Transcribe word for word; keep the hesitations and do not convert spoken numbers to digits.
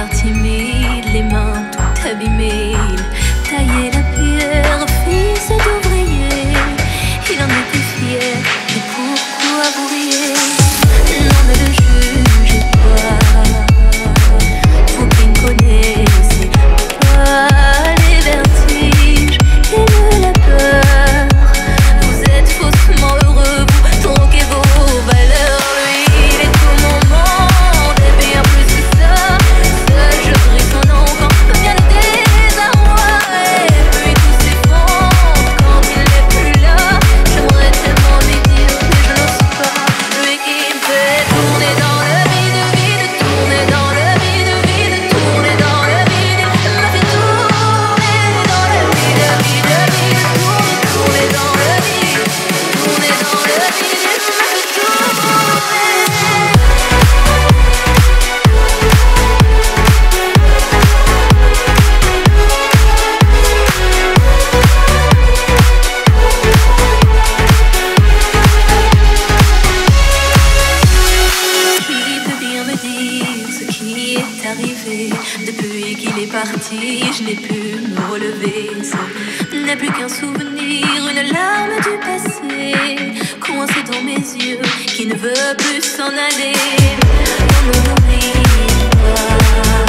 regard timide, les mains tout abîmées. Il taillait la pierre, fils d'ouvrier. Il en était fier, mais pourquoi vous riez? Non, ne le jugez pas, vous qui ne connaissez pas les vertiges et la peur. Vous êtes faussement heureux, vous troquez vos valeurs. Lui, il est tout mon monde, et bien plus que ça. Seul je prie son nom quand vient le désarroi. Et puis tout s'effondre quand il n'est plus là. J'aimerais tellement lui dire, mais je n'ose pas. Lui qui me fait tourner dans le vide, vide, tourner dans le vide, vide, tourner dans le vide. Il m'a fait tourner dans le vide, vide, vide, tourner, tourner dans le vide, tourner dans le vide. Il m'a fait tourner. Qui peut bien me dire ce qui est arrivé? Depuis qu'il est parti, je n'ai pu me relever. Ce n'est plus qu'un souvenir, une larme du passé, coincée dans mes yeux, qui ne veut plus s'en aller. On ne rit pas.